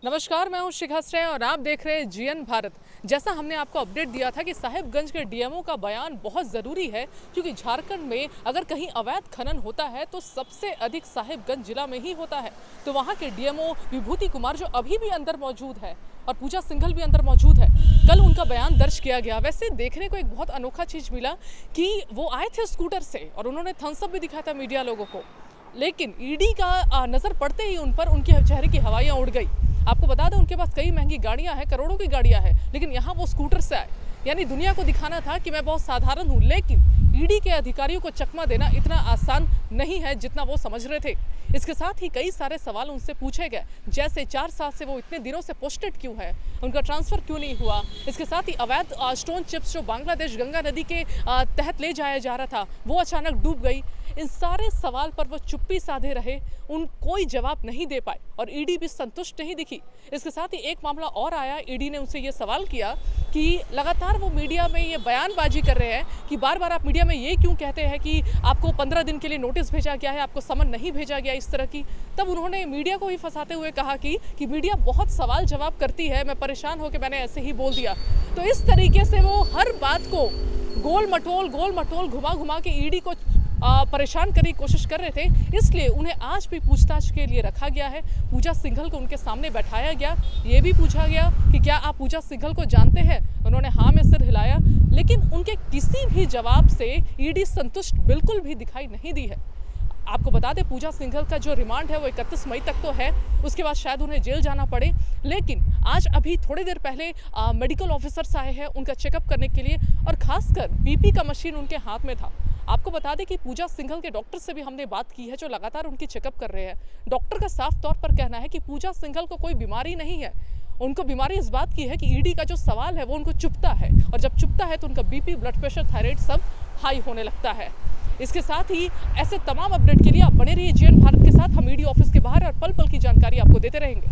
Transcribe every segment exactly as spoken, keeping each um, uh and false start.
नमस्कार, मैं हूं शिखा श्रेय और आप देख रहे हैं जीएन भारत। जैसा हमने आपको अपडेट दिया था कि साहिबगंज के डीएमओ का बयान बहुत ज़रूरी है, क्योंकि झारखंड में अगर कहीं अवैध खनन होता है तो सबसे अधिक साहिबगंज जिला में ही होता है। तो वहां के डीएमओ विभूति कुमार जो अभी भी अंदर मौजूद है और पूजा सिंघल भी अंदर मौजूद है, कल उनका बयान दर्ज किया गया। वैसे देखने को एक बहुत अनोखा चीज़ मिला कि वो आए थे स्कूटर से और उन्होंने थम्स अप भी दिखाया था मीडिया लोगों को, लेकिन ईडी का नज़र पड़ते ही उन पर उनके चेहरे की हवाइयाँ उड़ गई। आपको बता दें, उनके पास कई महंगी गाड़ियां हैं, करोड़ों की गाड़ियां हैं, लेकिन यहाँ वो स्कूटर से आए। यानी दुनिया को दिखाना था कि मैं बहुत साधारण हूँ, लेकिन ईडी के अधिकारियों को चकमा देना इतना आसान नहीं है जितना वो समझ रहे थे। इसके साथ ही कई सारे सवाल उनसे पूछे गए, जैसे चार साल से वो इतने दिनों से पोस्टेड क्यों है, उनका ट्रांसफ़र क्यों नहीं हुआ। इसके साथ ही अवैध स्टोन चिप्स जो बांग्लादेश गंगा नदी के तहत ले जाया जा रहा था वो अचानक डूब गई। इन सारे सवाल पर वो चुप्पी साधे रहे, उन कोई जवाब नहीं दे पाए और ईडी भी संतुष्ट नहीं दिखी। इसके साथ ही एक मामला और आया, ईडी ने उनसे ये सवाल किया कि लगातार वो मीडिया में ये बयानबाजी कर रहे हैं कि बार बार आप मीडिया में ये क्यों कहते हैं कि आपको पंद्रह दिन के लिए नोटिस भेजा गया है, आपको समन नहीं भेजा गया, इस तरह की। तब उन्होंने मीडिया को ही फंसाते हुए कहा कि, कि मीडिया बहुत सवाल जवाब करती है, मैं परेशान होकर मैंने ऐसे ही बोल दिया। तो इस तरीके से वो हर बात को गोल मटोल गोल मटोल घुमा घुमा के ईडी को परेशान करने की कोशिश कर रहे थे। इसलिए उन्हें आज भी पूछताछ के लिए रखा गया है। पूजा सिंघल को उनके सामने बैठाया गया, ये भी पूछा गया कि क्या आप पूजा सिंघल को जानते हैं। उन्होंने हाँ में सिर हिलाया, लेकिन उनके किसी भी जवाब से ईडी संतुष्ट बिल्कुल भी दिखाई नहीं दी है। आपको बता दें, पूजा सिंघल का जो रिमांड है वो इकतीस मई तक तो है, उसके बाद शायद उन्हें जेल जाना पड़े। लेकिन आज अभी थोड़ी देर पहले आ, मेडिकल ऑफिसर्स आए हैं उनका चेकअप करने के लिए, और खासकर बीपी का मशीन उनके हाथ में था। आपको बता दें कि पूजा सिंघल के डॉक्टर से भी हमने बात की है, जो लगातार उनकी चेकअप कर रहे हैं। डॉक्टर का साफ तौर पर कहना है कि पूजा सिंघल को कोई बीमारी नहीं है, उनको बीमारी इस बात की है कि ईडी का जो सवाल है वो उनको चुभता है, और जब चुभता है तो उनका बीपी, ब्लड प्रेशर, थायराइड सब हाई होने लगता है। इसके साथ ही ऐसे तमाम अपडेट के लिए आप बने रहिए जीएन भारत के साथ। हम ईडी ऑफिस के बाहर और पल पल की जानकारी आपको देते रहेंगे।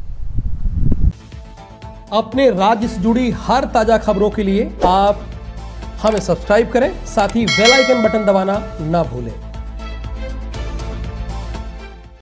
अपने राज्य से जुड़ी हर ताजा खबरों के लिए आप हमें सब्सक्राइब करें, साथ ही बेल आइकन बटन दबाना ना भूलें।